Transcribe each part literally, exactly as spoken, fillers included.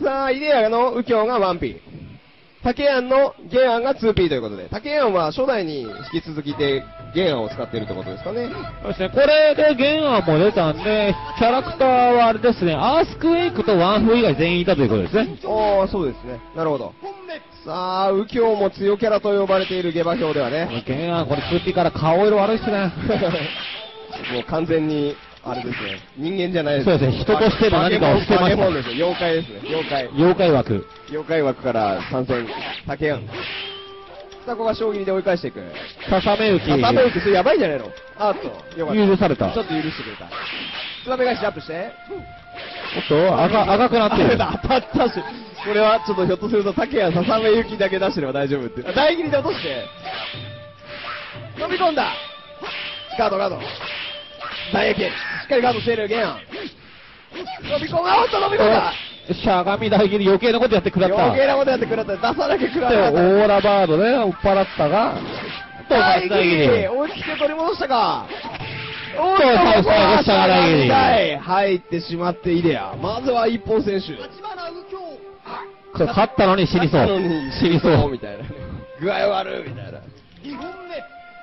さあ、イデアの右京が ワンピー。竹庵の玄庵が ツーピー ということで、竹庵は初代に引き続きで玄庵を使っているということですかね。 そうですね、これで玄庵も出たんで、キャラクターはあれですね、アースクエイクとワンフ以外全員いたということですね。 ああ、そうですね。なるほど。さあ、右京も強キャラと呼ばれている下馬評ではね。 玄庵、これ ツーピー から顔色悪いっすね。 もう完全に、あれですね、人間じゃないです。 そうですね、人としての何かをしてま化けした。 物ですよ、妖怪ですね、妖怪。 妖怪枠。 妖怪枠から参戦、竹庵。さあ、ここは将棋で追い返していく。 ささめ浮き。 ささめ浮き、それやばいんじゃないの？あーっと、よかった。 許された。 ちょっと許してくれた。つばめ返しアップして。 おっと、赤、赤くなってる。 当たったし。これはちょっとひょっとすると竹谷ささめ行きだけ出してれば大丈夫って。あ、大切りで落として。飛び込んだ。ガードガード。大駅。しっかりガードしている、ゲン。飛び込む。あ、おっと飛び込んだ。 しゃがみ大切り余計なことやってくらった。 余計なことやってくらった。出さなきゃくらで、オった。 ーラバードで追っ払ったが、 大切り。追いつけ取り戻したか。おっと、 最後最後下が大切り。 入ってしまってイデア。まずは一本選手。 これ勝ったのに死にそう。死にそう。 みたいな。具合悪いみたいな。にほんめ。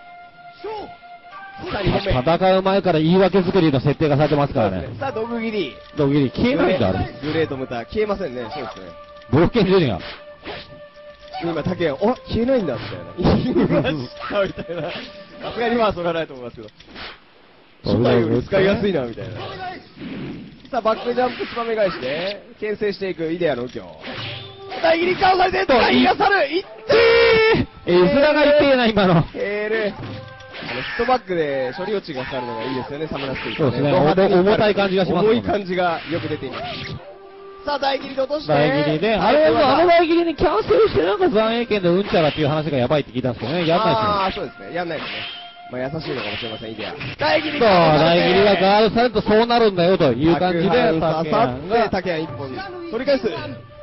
さあにほんめ。 戦う前から言い訳作りの設定がされてますからね。 さあ、毒斬り。 毒斬り消えないんだ、あれ。 グレートムタ、消えませんね。そうですね。 冒険ジュニア。 今、竹谷、あ、消えないんだ、みたいな。言いました、みたいな。さすがにまあ、それはないと思いますけど。初代より使いやすいな、みたいな。さあ、バックジャンプつばめ返しで、牽制していくイデアの右京。大切り顔されて、大切さるいってーえ、うずらが痛えな、今の。 ヘール。あの、ヒットバックで処理落ちがかかるのがいいですよね、サムラステイそうですね、重たい感じがします重い感じがよく出ています。さあ、大切りで落として。 大切りで、あれ、あの大切りにキャンセルしてなんか残影権でうんちゃらっていう話がやばいって聞いたんですけどね、やんないですよ。 ああ、そうですね、やんないですね。まあ、優しいのかもしれません、イデア。大切りそう、大切りがガードされるとそうなるんだよという感じで、 刺さって、竹谷一本取り返す。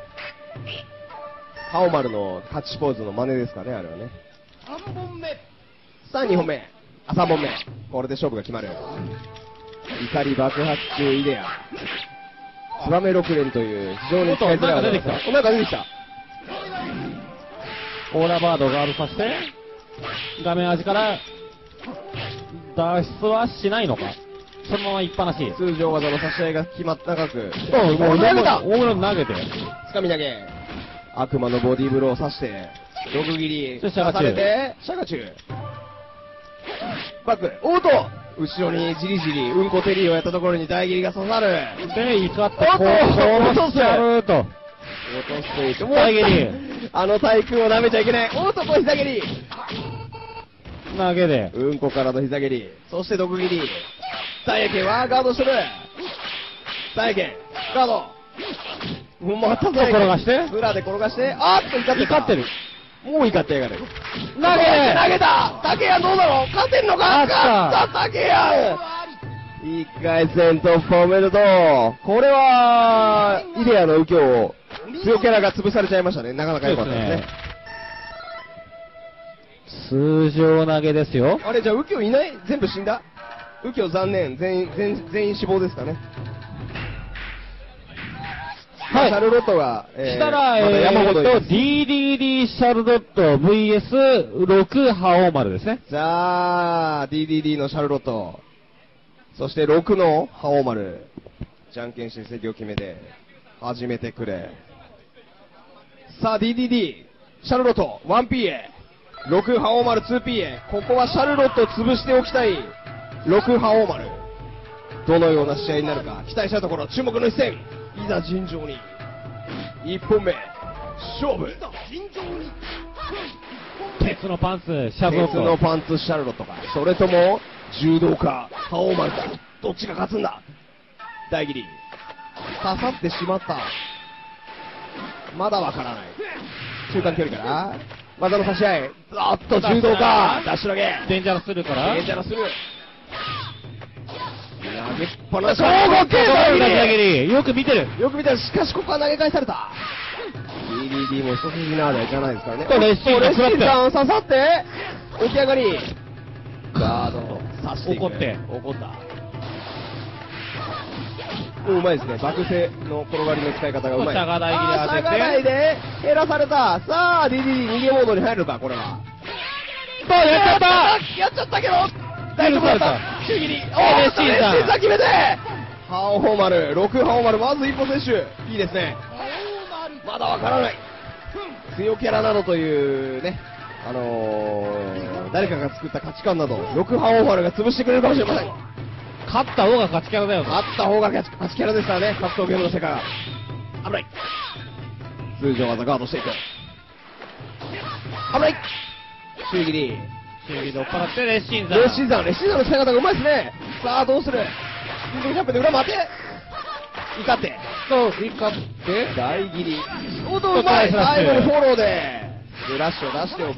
青丸の勝ちポーズの真似ですかね、あれはね。さんぼんめ。さあ、にほんめ。あ、さんぼんめ。これで勝負が決まる。怒り爆発中イデア。ツバメ六連という非常に使いづらい。 おっと、なんか出てきた。 お、なんか出てきた。 オーラバードガードさせて、画面端から脱出はしないのか。そのまま一ぱなし。 通常技の差し合いが決まった長く。 そう、もう投げた。 大室投げて。 つかみ投げ。悪魔のボディーブローを刺して、毒斬り。 そしてシャガチュウ刺されて、シャガチュウ。バック。おーと後ろにじりじり、うんこテリーをやったところに大斬りが刺さる。 で、怒ったおっとこう、 落とすしちゃうと。 落としていく。もう大斬り。 あの対空を舐めちゃいけない。おーとこ膝蹴り。 投げで。 うんこからの膝蹴り。そして毒斬り。大剣はガードする。大剣、ガード。もうまた大剣。 転がして裏で転がして、あーっと怒ってた。 怒ってる。 もう怒ってやがる。 投げ投げた竹谷どうだろう勝てんのかあった勝った竹谷一回戦突破おめでとう。これは、イデアの右京を、強キャラが潰されちゃいましたね。なかなか良かったですね。 通常投げですよ。 あれ、じゃあ右京いない全部死んだ右京残念。全員、全員、全員死亡ですかね。 はい。 シャルロットが、えー、 したら、 まだ山ほどいえーと、 ます。 ディーディーディー シャルロット ブイエスろく 覇王丸ですね。 じゃあ、ディーディーディー のシャルロット。そしてろくの覇王丸。じゃんけんして席を決めて、始めてくれ。さあ、ディーディーディー、シャルロット、ワンピー へ。ろく覇王丸 ツーピー へ。ここはシャルロットを潰しておきたい。ろく覇王丸。どのような試合になるか、期待したところ、注目の一戦。いざ尋常に。いっぽんめ、勝負。 鉄のパンツ、シャルロッ鉄のト。 パンツシャルロットか、それとも柔道家覇王丸か、どっちが勝つんだ。大斬り刺さってしまった。まだわからない。中間距離から技の差し合い、あっと柔道家ダッシュ投げ、 デンジャラスするから。 デンジャラする。投げっぱなし。 大大きい大投げよく見てる。 よく見たら、しかしここは投げ返された。ディーディーディー も一筋縄ではいかないですからね。 これレッシーレッシーがさん刺さって、起き上がり。ガードと刺していく。 怒って怒った。 うまいですね。爆性の転がりの使い方がうまい。 しゃが台切り当ててあーしゃが台で減らされた。さあ、ディディディ逃げモードに入るか、これは。 そう、やっちゃったやっちゃったけど大丈夫だった中切りおレーッシーさんレッシーさん決めてハオホーマル、ろくハオマル、まず一歩接種。いいですね。まだわからない。強キャラなどというね、あのー、誰かが作った価値観など、ろくハオマルが潰してくれるかもしれません。 勝った方が勝ちキャラだよ。 勝った方が勝ち勝ちキャラですからね、格闘ゲームの世界は。危ない。通常技ガードしていく。危ない。中切り。 中切りで追っ払ってレッシンザー。 レッシンザー、レッシンザーの使い方がうまいですね。さあ、どうするスピードジャンプで裏回って。怒って。 そう、怒って大切り。おとうまい。最後にフォローで。で、ラッシュを出しておく。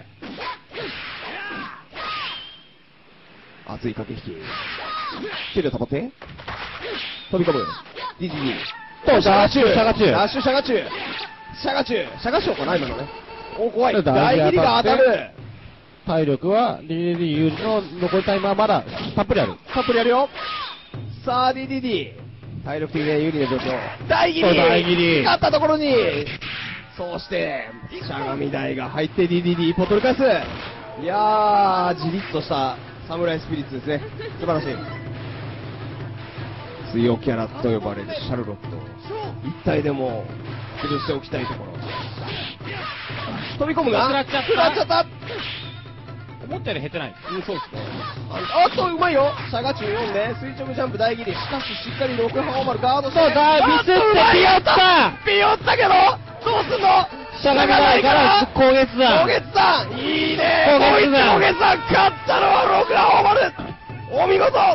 熱い駆け引き。距離を保って。飛び込む。ディディディ。と、シャガチュウ。 シャガチュウラッシュシャガチュウ。シャガチュウ。シャガショウかな、今のね。お、怖い。 大大切りが当たる。 体力は ディディディ 有利の残りタイムはまだたっぷりある。 たっぷりやるよ。さあ、ディディディ。体力的に有利な状況。大切りそう大切り勝ったところに、そうして、しゃがみ台が入ってディディディ一歩取り返す。いやー、じりっとしたサムライスピリッツですね。素晴らしい。強キャラと呼ばれるシャルロット。一体でも崩しておきたいところ。飛び込むが食らっちゃった食らっちゃった思ったより減ってない。 うん、そうですね。あっと、うまいよ。シャガチュウよんで、垂直ジャンプ大切り。しかし、しっかりろくハオマルガードして。 そうだミスってピヨったピヨったけど、どうすんのしゃがみ台から高月高山。 月さんいいね高月山高月さん勝ったのはろくハオマルお見事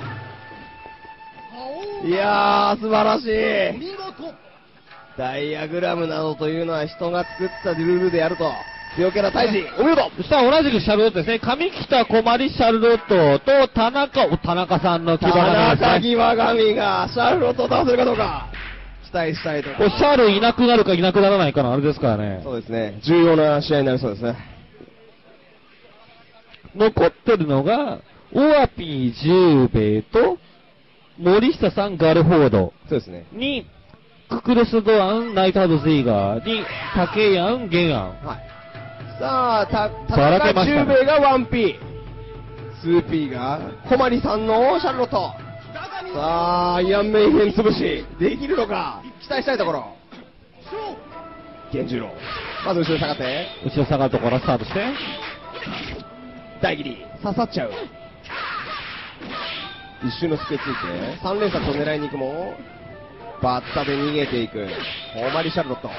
いやー、素晴らしい。ダイアグラムなどというのは人が作ったルールでやると。強キャラ退治、お見事。 そしたら同じくシャルロットですね。上北小鞠シャルロットと田中、お田中さんの牙田が中際神がシャルロットを倒せるかどうか期待したいとこれシャルいなくなるかいなくならないかのあれですからね。 そうですね、重要な試合になりそうですね。 残ってるのが、オアピーじゅうべいと、森下さんガルフォードそうですね。 に、ククレスドアン、ナイトハードゼイガーに、竹ヤン、ゲンアン。 はい。さあ、た、 ばらけ田中ましたね十兵衛が ワンピー。ツーピー が、小鞠さんのシャルロット。さあ、イアンメイヘン潰し、できるのか期待したいところ。源十郎。まず後ろに下がって、 後ろ下がるところからスタートして、 大切り、刺さっちゃう。一瞬の隙をついて、三連殺を狙いに行くも、バッタで逃げていく。大マリシャルロット。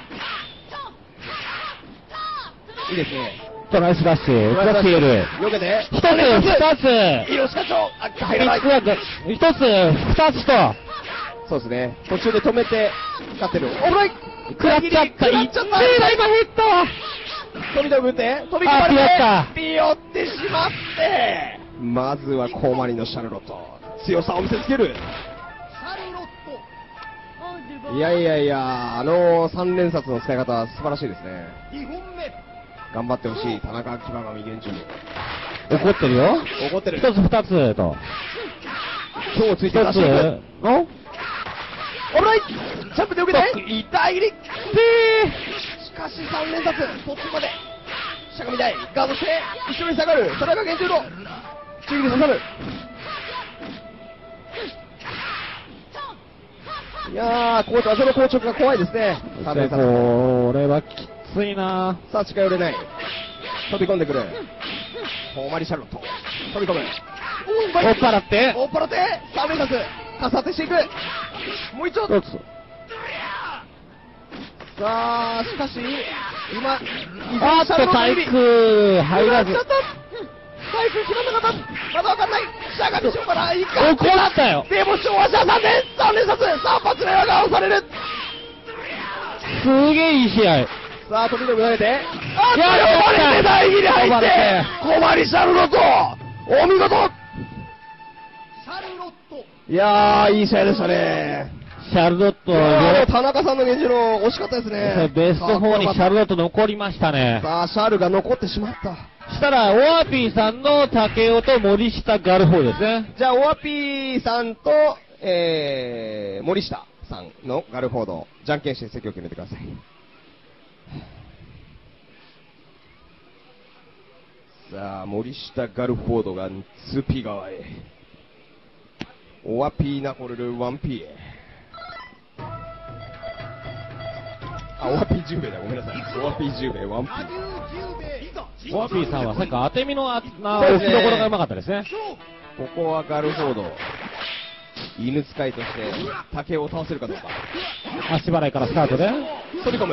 いいですね。 トライスラッシュ、ザキエル。 避けて、 一つ、二つ、 広志課長、あ、入らない。 三つ、一つ、二つと、 そうですね。途中で止めて、勝ってる。おらい食らっちゃった。 食らっちゃった。 一今減ったわ。 飛び飛ぶって、飛び込まれて、ピヨってしまって、まずはコーマリのシャルロット。強さを見せつける。いやいやいや、あの三連殺の使い方は素晴らしいですね。頑張ってほしい、田中騎馬神源中。 怒ってるよ。 怒ってる。 一つ、二つと。 今日ついて一つのオーライジャンプで受けて痛い切りしかし三連殺途中までしゃがみ台ガードして後ろに下がる田中源中の中切り刺さるいやーこうその硬直が怖いですね三連殺これはきついなさあ近寄れない飛び込んでくるホーマリシャルロット飛び込む追っ払って追っ払って三連殺かさってしていくもう一丁一つさあしかし今あっと体育入らず体育決まんなかったまだわかんないしゃがみしょうかないか怒ったよでも昭和者さん連さん連殺さあ発令が押されるすげえいい試合さあ飛び飛び投げてあっとや呼ばれて大切り入っ呼ばれてて小鞠シャルロットお見事いやーいい試合でしたねシャルロットいやー田中さんの源氏の惜しかったですねベストよんにシャルロット残りましたねさあシャルが残ってしまったしたらオアピーさんの竹雄と森下ガルフォーですねじゃあオアピーさんとえー、森下さんのガルフォード、じゃんけんして席を決めてください。さあ、森下ガルフォードがツーピー側へ。オアピーナコルルワンピーへ。あ、オアピーじゅう名だ、ごめんなさい。オアピーじゅう名、ワンピー。 オアピーさんはさっき当て身のあな置きどころがうまかったですね。 ここはガルフォード、犬使いとして竹を倒せるかどうか。 足払いからスタートで。 飛び込む。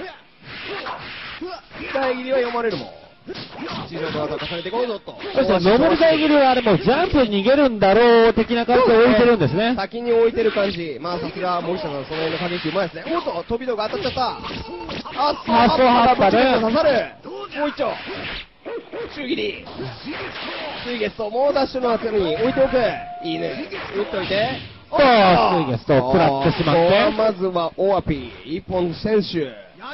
使い切りは読まれるもん。地上の技を重ねていこうぞと。 そして、上り台切りはあれもうジャンプに逃げるんだろう的な感じで置いてるんですね。 先に置いてる感じ。まあさすが森下さん、その辺の駆け引きうまいですね。おっと、飛び道が当たっちゃった。あっと、 あっとはったね刺さる。もう一丁。中切り。水月ともうダッシュの後に置いておく。いいね。打っといて。 おー、水月と食らってしまって。 ここはまずはオアピー、一本選手。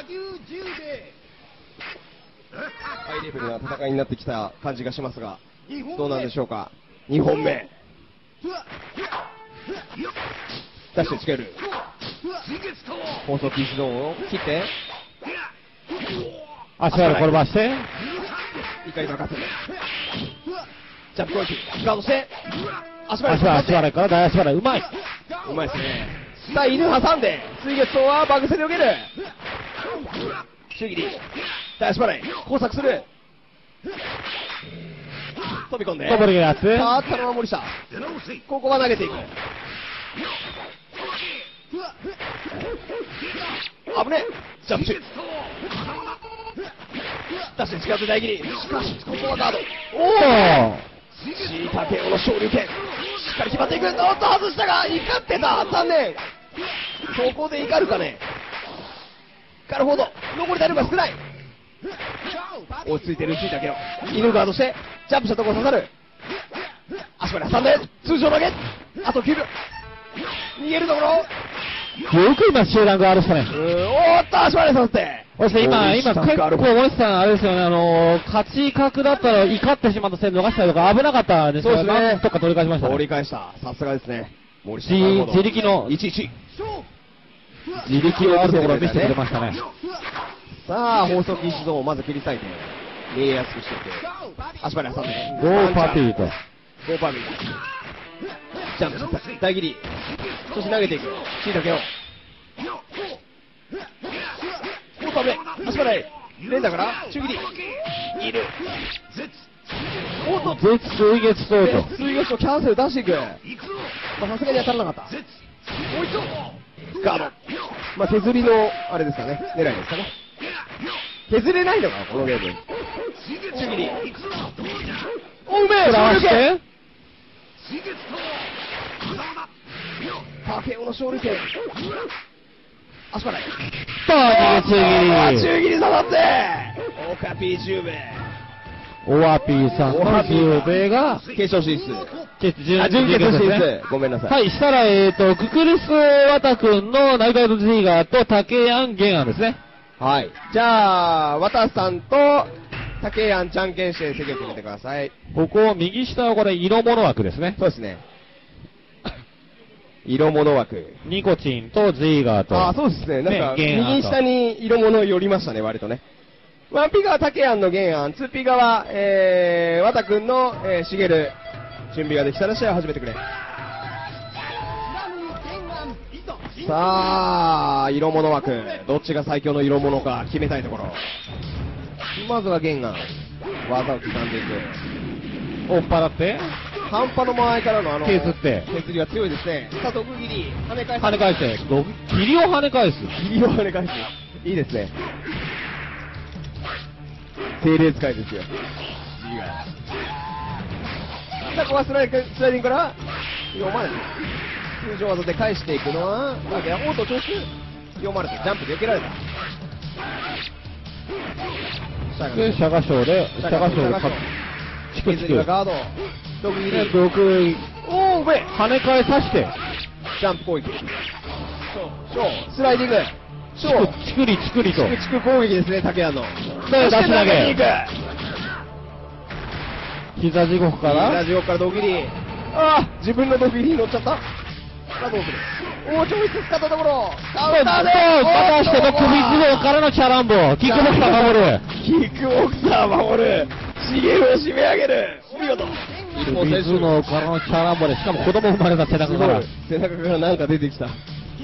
ハイレベルな戦いになってきた感じがしますが、どうなんでしょうか。にほんめ。ダッシュつける。放送禁止ゾーンを切って。 足払い転ばして。 怒り爆発。ジャンプ攻撃。ガードして。足払い。 足払いから大足払い。うまい。 うまいですね。さあ、犬挟んで、水月刀はバグセで受ける。中切り。大足払い。工作する。飛び込んで。 こぼれやつ。 さあ、ったのは森下。ここは投げていく。危ねえ。ジャンプ中。ダッシュ近づい大切り。しかし、ここはガード。おお。しいたけおの昇竜拳。しっかり決まっていく。おっと、外したが、怒ってた。残念。そこで怒るかね。ガルフォード、残り体力が少ない。落ち着いてる、しいたけお。犬ガードして、ジャンプしたところ刺さる。足まで挟んで、通常投げ。あときゅうびょう。逃げるところ。 よく今集団があるしたね。 うーん、おーっと、足まで刺して。 そして今、今結構森下さんあれですよね、あのー、勝ち角だったら怒ってしまった線逃したりとか危なかったんですけど、 そうですね。 なんとか取り返しました、ね。 取り返した。さすがですね。森下自自力の、 いちいち。 自力のあるところを見せてくれましたね。 さあ、放送禁止ゾーンをまず切り裂いて、見えやすくしていく。足場に挟んで。 ゴーパピーと。 ゴーパピー。ジャンプした。大切り。そして投げていく。しいたけを。おっと危ない。足場で。連打から中切り。いる。おっと絶水月等と。 水月とキャンセル出していく。まあさすがに当たらなかった。もう一度。ガード。まあ削りの、あれですかね。狙いですかね。削れないのかな、このゲーム。中切り。お、うめえ。 振らわして。 竹雄の勝利権。足払い。 さあ、逃げ中切り。 中切り刺さって。オカピーじゅう名。 オアピーさんのじゅう名が、 決勝進出。 決準あ、準決決進ですね。 出。ごめんなさい。 はい、したら、えっと、ククルスワタ君のナイトアウトジーガーと竹谷玄安ですね。 はい。じゃあ、渡さんと、竹谷じゃんけんして席を決めてください。 ここ、右下はこれ、色物枠ですね。 そうですね。色物枠。 ニコチンとジーガーと。 ああ、そうですね。なんか、 ね原案と右下に色物寄りましたね、割とね。ワンピガは竹谷の原案、ツーピガは、えー、和田くんの、えー、しげる。準備ができたら試合を始めてくれ。さあ、色物枠。どっちが最強の色物か決めたいところ。まずは原案。技を刻んでいく。 追っ払って、 半端の間合いからのあの、 削って削りが強いですね。さあ、毒切り。跳ね返す。 跳ね返して、ど霧を跳ね返す。 霧を跳ね返す。いいですね。精霊使いですよ。G が。さあ、ここはスライディングスライディングから、読まれて。通常技で返していくのは、だけど、オート調子、読まれて、ジャンプで避けられた。 で、シャガショーで、シャガショーで勝つ。チクチ削りがク。 ガード。毒切り。 毒、 おー、うめえ。 跳ね返さして、 ジャンプ攻撃。ショー、ショー、スライディング。ショー。 チクリチクリと。 チクチク攻撃ですね、竹谷の。 で、出し投そして投げに行げ。 く。 膝地獄から、 ラジオからドキリ。ああ、自分のドキリに乗っちゃった。 さあどうする。おー、ちょいつ使ったところ。カウと、 ンターで。 またしても首相からのチャランボ。キックボクサー守る。 キックボクサー守る。シゲルを締め上げる。お見事。 首相からのチャランボで、しかも子供生まれた背中から。 背中からなんか出てきた。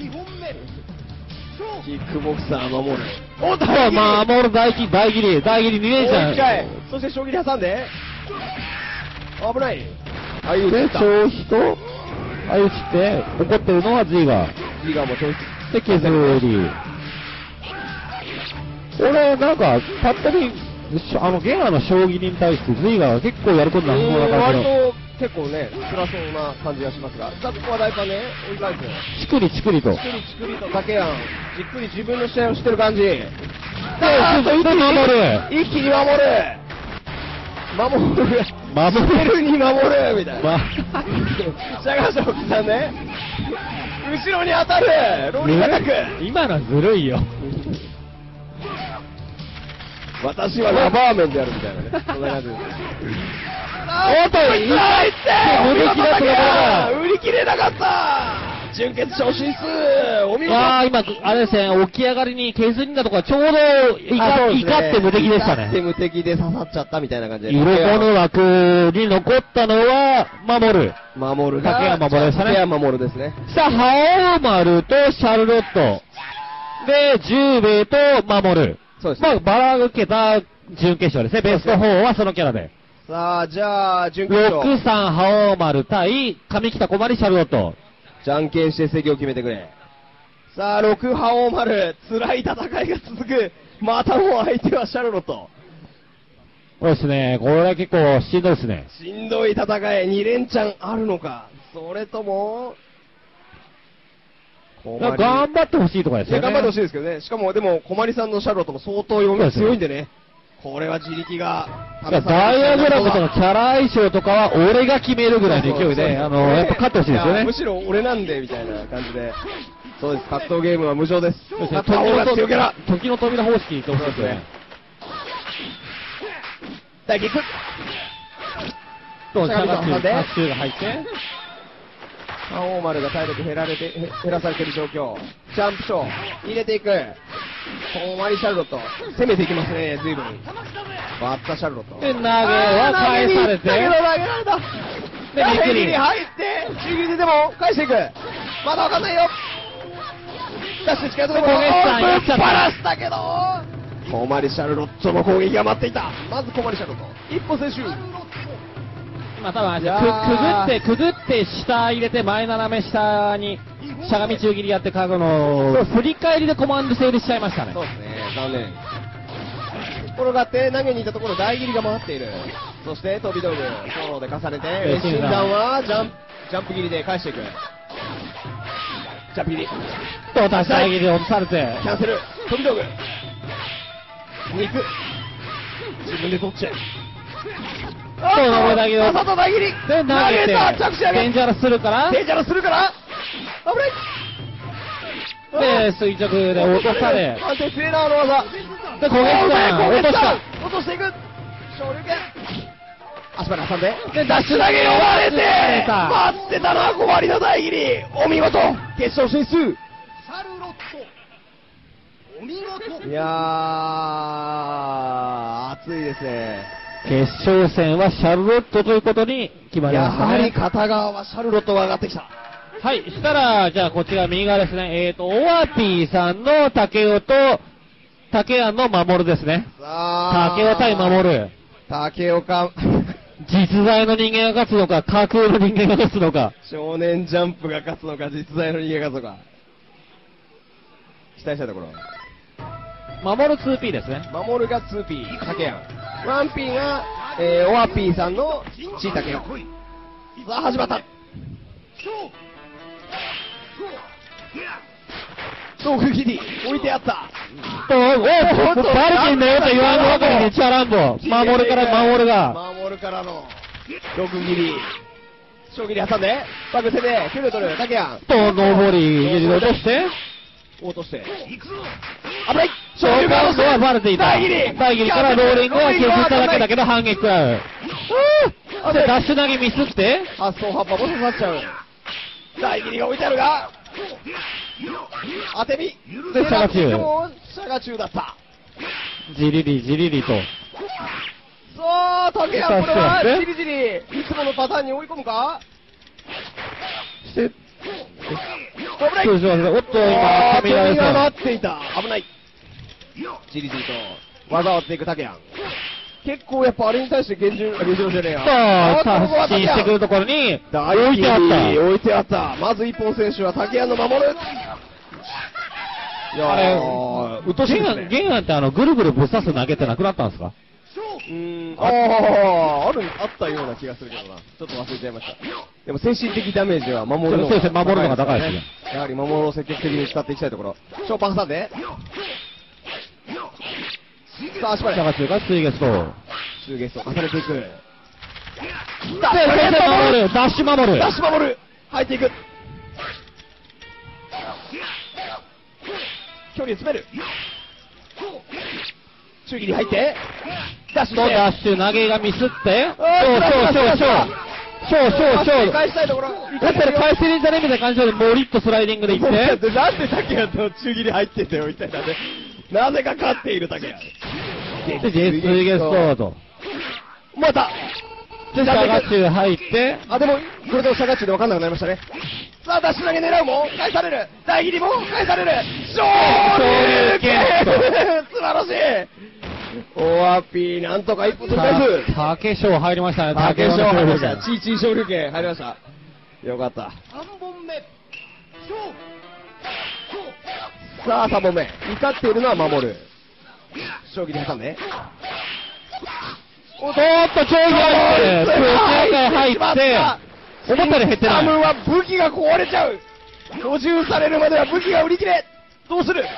キックボクサー守る。おっと、 まあ、守る大切り、大切り、大切りに連チもう一回ャン。。 そして将棋で挟んで。危ない。ああいうで、 た。 調子と、相打ちって、怒ってるのは G が。 ギガもちょいで、削り。俺、なんか、たったに、しあの、ゲーマーの将棋に対して Z が結構やることなさそうな感割じの。 と結構ね、辛そうな感じがしますが。さあ、ここは大パンね、追い返す。 チクリチクリと。 ちくりちくりと竹やん。じっくり自分の試合をしてる感じ。で、 で守る。 一気に守る。守る。 守スペルる。 に守るみたいな。 ま、 シャガショクさんね。後ろに当たる。ローリングアタック。 今のずるいよ。 私はラバーメンでやるみたいなね。そんな感じです。 おっとこいつは入って売り切れたところだ売り切れなかった準決勝進出お見事ああ、今、あれですね、起き上がりに削りんだところがちょうど怒あそうですね怒って無敵でした怒ってね。 無敵で刺さっちゃったみたいな感じで。 色この枠に残ったのは、守る。 守るが。 竹山守ですね竹山守ですね。 さあ、ハオマルとシャルロット。で、ジューベイと守る。 そうですねまあ、ばらけた準決勝ですね。ベストよんはそのキャラで。 さあ、じゃあ、準決勝。 ろくさんハオマル対上北小丸シャルロット。 じゃんけんして席を決めてくれ。さあ、ろく覇王丸。辛い戦いが続く。またも相手はシャルロット。 そうですね、これは結構しんどいですね。 しんどい戦い、に連チャンあるのか。それとも、小頑張ってほしいところですよね。 いや頑張ってほしいですけどね。しかも、でも、小森さんのシャルロットも相当読みが強いんでね。これは自力がいやダイヤグラムとのキャラ相性とかは俺が決めるぐらいの勢いで、あの、やっぱ勝ってほしいですよねやむ。しろ俺なんで、みたいな感じで。そうです、格闘ゲームは無償です。 そうですね勝った方が強キャラ。 時の扉方式に行ってほしいですね。 大キック。 と、シャガ挟んでッシュが入って、 覇王丸が体力減られて、へ減らされてる状況。ジャンプショー、入れていく。小森シャルロット、攻めていきますね、随分。バッタシャルロット。 で、投げは返されて、 だけど投げられた。 でびっくりに入って、中切りでも返していく。まだわかんないよ。ダッシュ近いところで小林さんやっちゃったバラしたけど、小森シャルロットの攻撃が待っていた。まず小森シャルロット。一歩選手。 まあ多分あれいやくーくぐって、くぐって下入れて前斜め下にしゃがみ中切りやってかの、振り返りでコマンド成立しちゃいましたねそう。ですね、残念。転がって投げに行ったところ大切りが回っている。そして飛び道具、フォローで重ねて、 えー診断はジャンプ、ジャンプ切りで返していく。ジャンプ切り。 と、出し上げで落とされて、 キャンセル、飛び道具。肉。自分で取っちゃう。 と、上り投げを、 あさと大切り。 で、投げて、 た、着地上げ。 デンジャラスするから、 デンジャラスするから、危ない。 で、垂直で落とされ、 安定スレーナーの技。 で、小月さん、落とした。 落としていく。昇竜拳。足場に挟んで。 で、ダッシュ投げ呼ばれてた。 待ってたのは小針の大切り。お見事決勝進出。いやー、熱いですね。 決勝戦はシャルロットということに決まりやましたはりね。 片側はシャルロットが上がってきた。 はい、したら、じゃあこちら右側ですね。えーと、オアピーさんの竹雄と、竹谷の守ですね。 さあ、 竹雄対守る。 竹岡、 実在の人間が勝つのか、架空の人間が勝つのか。 少年ジャンプが勝つのか、実在の人間が勝つのか。期待したいところ。 守る ツーピー ですね。 守るが ツーピー、竹谷。ワンピーが、えー、オアピーさんのちいたけよ。さあ、始まった。遠く切り、置いてあった。 と、おお、バルキンだよと言わんばかりにチャランボ。守るから守るが。 守るからの、六切り。小切り挟んで、バグセで、キュルトル、竹谷。 と、上り、落として、 落として。危ないショーカウントはバレていた。 大切り大切りからローリングは削っただけだけど反撃食らう。で、ダッシュ投げミスって、 発送葉っぱも刺さっちゃう。 大切りが置いてあるが、当て身。 で、シャガチュウでも、シャガチュウだった。 じりりじりりと。 さあ、竹谷、これは、 ねじりじり、いつものパターンに追い込むかして、 危ない。 そうですね。おっと、今、 あー神が飛びが待っていた。危ない。じりじりと、技を割っていく竹谷。結構やっぱあれに対して厳重、厳重じゃねえや。 さあ、 あーここは発進してくるところに、 大置いてあった。 置いてあった。まず一本選手は竹谷の守る。いやー、 あれ、 うっとしいですね。 ゲンガンってあの、ぐるぐるぶっ刺す投げってなくなったんですか？ うーん、ああ、ある、あったような気がするけどな。ちょっと忘れちゃいました。でも精神的ダメージは守るのがそうですね守るのが高いですね。 やはり守るを積極的に使っていきたいところ。ショーパン挟んで。さあ、足場で。 シャガチュウがツイゲスト。 ツーゲスト重ねていく。 で、守る、ダッシュ守る。 ダッシュ守る。入っていく。距離詰める。中切り入って、ダッシュとして。 ダッシュ投げがミスって、そうあーそうそうそう。そうそうそう。 返したいところ。 だったら返せるんじゃねみたいな感じで、もうリッとスライディングでいって。 なんで、なんで竹谷と中切り入ってんだよ、みたいなね。なぜか勝っている竹谷。 で、ジェスツイゲストと。 またで、シャガチュウ入って、 あ、でも、これでもシャガチュウで分かんなくなりましたね。さあ、ダッシュ投げ狙うも、返される。大切りも、返される。昇竜拳素晴らしい。オアピー、なんとか一歩取り返す。 竹賞入りましたね、 竹賞入りました。 竹チーチー昇竜拳入りました。よかった。さんぼんめ。さあ、さんぼんめ。怒っているのは守る。将棋で挟んで。 おっと、長儀入って、空中入って、思ったより減ってない。 サムは武器が壊れちゃう。補充されるまでは武器が売り切れ。どうする。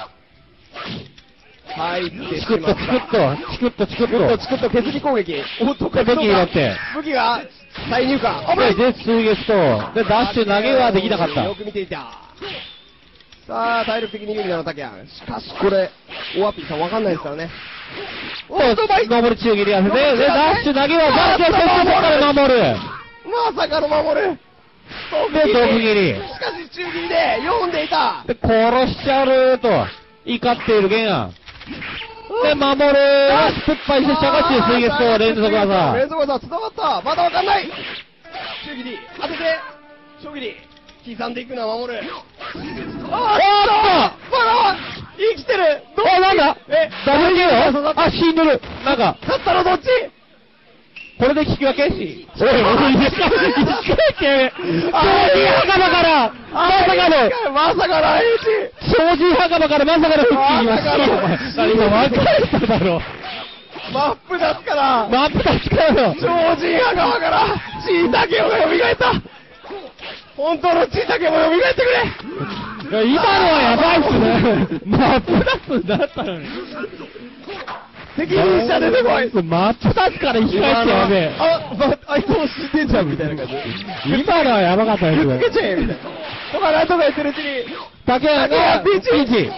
入ってしチクッと、 まった。 チクッと、チクッと、チクチクッッと。 とチクッと削り攻撃。おっと、 で武器になって武器が再入荷。危ない。 で、で、ツーゲスト。で、ダッシュ投げはできなかった。 よく見ていた。さあ、体力的に有利なの、竹谷。しかし、これ、オアピーさんわかんないですからね。おっと、前守る中切りやせて、で、ダッシュ投げは、ダッシュをそこから守る。 まさかの守る。 で、毒切り。 しかし、中切りで読んでいた。 で、殺しちゃうと、怒っているゲンアン。で、守る。失敗して、シャガチュウ水月と連続技。 連続技、繋がった。まだわかんない。中切り、当てて、小切り。刻んでいくのは守る。あーっとまだ生きてる。どっちあ、なんだえ、 ダブルゲームあ、死んでる。なんか、 勝ったのどっちこれで引き分けし。おい、おい、引き分け。引き分け。超人墓場から、まさかの、 まさかの H。 超人墓場からまさかの復帰。今、今、分かれただろ。 マップ出すから。 マップ出すからよ。 超人墓場から、チータケオが蘇った。本当のチータケも蘇ってくれ。 今のはやばいっすね。マップ出すんだったのに。 責任者出てこい。 マップ出すから引き返してやべえ。 あ、ま、あいつも死んでんじゃんみたいな感じ。 今のはやばかったですぶつけちゃえみたいな。とかなんとか言ってるうちに、 竹谷がピンチピンチ。 あー、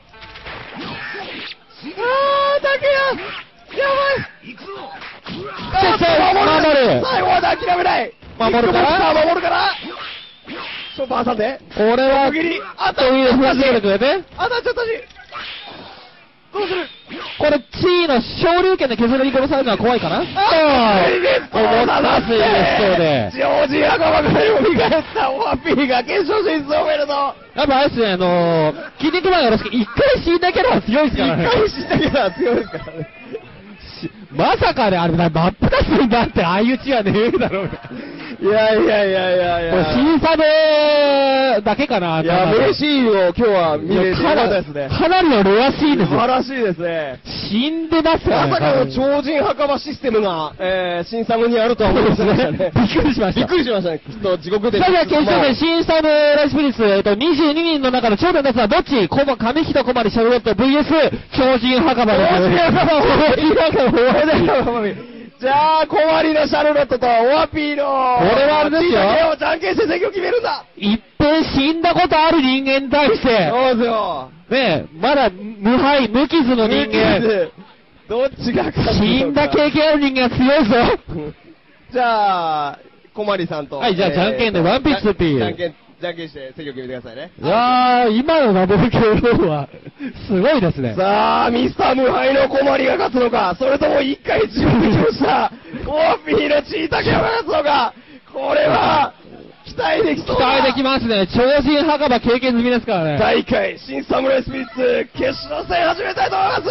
竹谷やばい。 で守る。 最後まで諦めない。 守るからビッグボクサー守るからショーパー挟んで。 俺は、 区切りあというふうにくれて。 当たっちゃったし。どうする。 これ、地位の昇竜拳で削り殺されるのは怖いかな。 あー水月思った水月そうで。 ジョージ仲間から蘇ったオアピーが決勝進出をおめでとう。 やっぱあれですね、あのー、筋肉マンよろしく、一回死んだキャラは強いですからね。 一回死んだキャラは強いですからね。 まさかね、あれ、マップ出すんだって、ああいう血はねえだろう。 いやいやいやいやいや。 これ審査でだけかな。 いや、名シーンを今日は見れてよかったですね。 かなりのレアシーンですよ。 素晴らしいですね。 死んでますからね。 まさかの超人墓場システムが、えー、新サムにあるとは思いませんでしたね。 びっくりしました。 びっくりしましたね。きっと地獄で。 さあ、決勝戦、新サムライスピリッツ、えっと、にじゅうににんの中の頂点ですが、どっちコマ、上人小丸シャルロット ブイエス 超人墓場です。 超人墓場超人墓場じゃあ、小割のシャルロットとオアピーの、 これはあれですよ。 をじゃんけんして席を決めるんだ。 一遍死んだことある人間に対して、 そうですよ。 ねえ、まだ無敗、無傷の人間。 どっちが勝つのか。 死んだ経験ある人間は強いぞ。 じゃあ、小丸さんと。 はいじゃあじゃんけんでワンピースっていうじゃんけん、じじゃんけんして制御決めてくださいね。 いやー、今のナボル教皇は、すごいですね。 さあ、ミスター無敗の小鞠が勝つのか、それとも一回自分でした、オーピーのチータケが勝つのか、これは、期待できそう期待できますね。超人墓場経験済みですからね。 大会新サムライスピリッツ決勝戦始めたいと思います。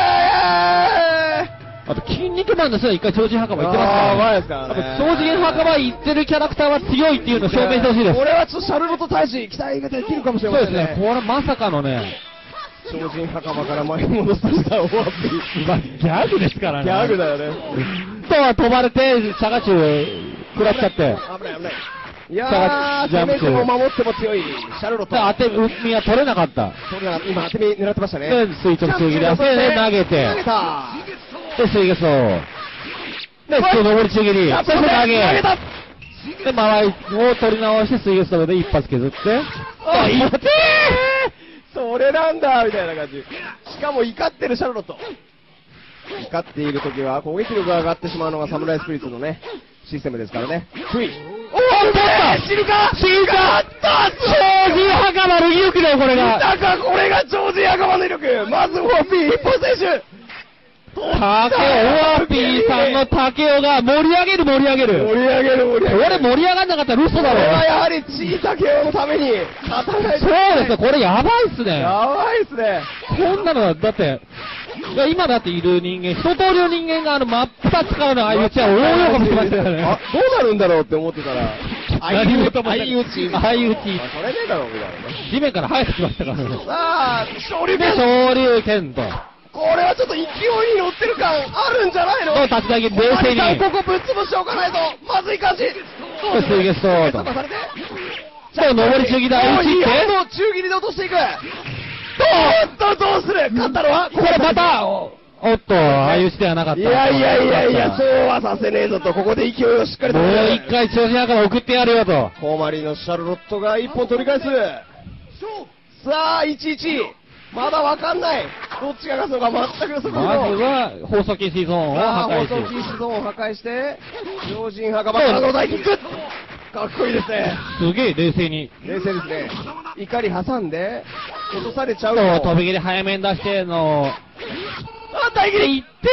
あと、筋肉マンの人は一回超人墓場行ってますからね。 あー前ですからね。 超人墓場行ってるキャラクターは強いっていうのを証明してほしいです。 これはちょっとシャルロット大使期待ができるかもしれませんね。 そうですね。これまさかのね、 超人墓場から前に戻されたオアピー。 まあ、ギャグですからね。 ギャグだよね。 とは飛ばれて、シャガチュウ食らっちゃって。 危ない危ない。いやー、攻めても守っても強いシャルロット。 当て身は取れなかった。 それは今当て身狙ってましたね。 で、垂直中切り出して、ね、投げて。 投げた。 で、水月を。で、普通上り中切り。そして投げ。 投げた。 で、間合いを取り直して水月とで一発削って。 あ、いってーそれなんだみたいな感じ。しかも怒ってるシャルロット。怒っている時は攻撃力が上がってしまうのがサムライスピリッツのね、システムですからね。クイおお、死ぬか死ぬかった超人墓場の威力だよ、これが。 だか、これが超人墓場の威力。まず、オーピー一本選手。 竹雄、オアピーさんの竹雄が盛り上げる盛り上げる。 盛り上げる盛り上げる。 俺盛り上がんなかったら嘘だろ。 これはやはりチータケオのために勝たないと。 そうですよ、これやばいっすね。 やばいっすね。 こんなの、だって、いや今だっている人間、一通りの人間があの真っ二つからの相打ちは大喜びしましたよね。 あ、どうなるんだろうって思ってたら、 何事も相打ち。 相打ち。 あ、それねえだろ、みたいなね。 地面から生えてきましたからね。 さあ、昇竜で、 拳。 昇竜拳と。 これはちょっと勢いに乗ってる感あるんじゃないの？ の立ち上げ冷静にマリさんここぶっ潰しておかないと、まずい感じ。 そうです水月と水月とされて。 そう、上り中切りだ、打ち切って。 の中切りで落としていく。どうどうする勝ったのはこれまた、おっと、ああいう手ではなかった。 いやいやいやいや、そうはさせねえぞと、ここで勢いをしっかりと。 もう一回超人墓場送ってやるよと。 コーマリーのシャルロットが一本取り返す。さあ、いちいち。まだわかんない。どっちが勝つのか全く予測不能。 まずは、放送禁止ゾーンを破壊放送禁止ゾーンを破壊して、超人墓場からの大キック。かっこいいですね。 すげえ冷静に。 冷静ですね。怒り挟んで、落とされちゃうと、 と。 飛び切り早めに出しての、 あ、大切りいって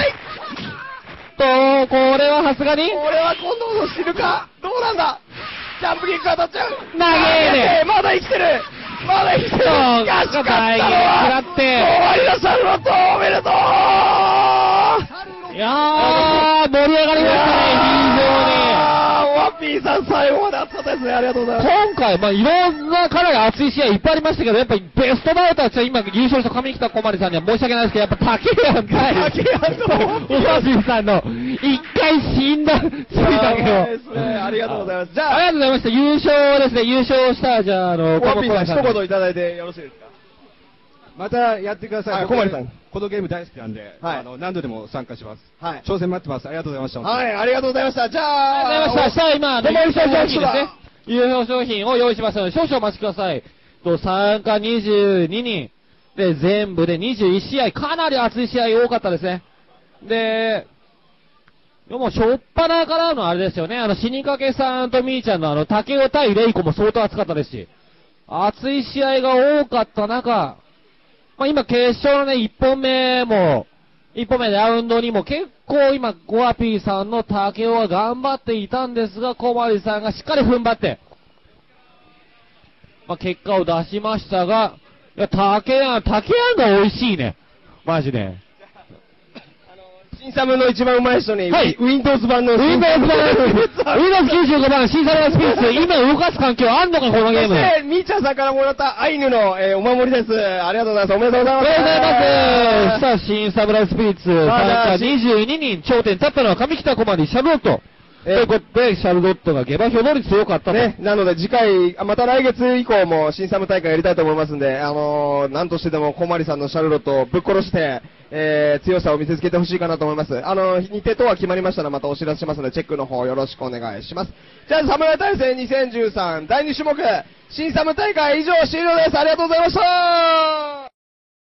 ーと、これはさすがにこれは今度の死ぬかどうなんだジャンプキック当たっちゃう投げねまだ生きてるまだ生きてるそうしかし勝ったのは食らって終わりのシャルロットおめでとういやー、盛り上がりましたね、非常に。 ワッピーさん最後まで熱かったですね。ありがとうございます。 今回、まあ、いろんなかなり熱い試合いっぱいありましたけど、やっぱりベストバウターは今優勝した上北小丸さんには申し訳ないですけど、やっぱ竹谷対竹谷とおさしさんの一回死んだ、ついたけど。 ですね。ありがとうございます。じゃあ、 ありがとうございました。優勝ですね。優勝した、じゃあ、あの、 ワッピーさん小丸一言いただいてよろしいですか？ またやってください。 はい僕小森さんこのゲーム大好きなんで、 はいあの何度でも参加します。 はい。 挑戦待ってます。ありがとうございました。 はい、ありがとうございました。じゃあ、 ありがとうございました。さあ、今、 小森さん優勝商品ですね。優勝商品を用意しましたので、少々お待ちください。と、参加にじゅうににん。で、全部でにじゅういち試合。かなり熱い試合多かったですね。で、でも、しょっぱなからのあれですよね。あの、死にかけさんとみーちゃんのあの、竹尾対レイコも相当熱かったですし、熱い試合が多かった中、まあ、今、決勝のね、いっぽんめも、いっぽんめラウンドにも結構今、ゴアピーさんの竹尾は頑張っていたんですが、小森さんがしっかり踏ん張って、まあ、結果を出しましたが、いや、竹やん、竹やんが美味しいね。マジで。 新サムの一番うまい人に、 はい Windows 版の、 ウィンドウズ版、ウィンドウズきゅうじゅうごばん、新サラダスピース、今動かす環境あんのか、このゲーム。 そして、みーちゃんさんからもらったアイヌの、えーお守りです。ありがとうございます。おめでとうございます。 おめでとうございます。さあ、新サムライスピリッツ、参加にじゅうににん、頂点立ったのは上北小丸シャルロット。ということで、シャルロットが下馬評通り強かったと。 ね、なので次回、あまた来月以降も新サム大会やりたいと思いますんで、あのー、なんとしてでも小森さんのシャルロットをぶっ殺して、えー、強さを見せつけてほしいかなと思います。あの、日程等は決まりましたらまたお知らせしますので、チェックの方よろしくお願いします。じゃあ、サムライ大戦にせんじゅうさんだいに種目、新サム大会以上終了です。ありがとうございました。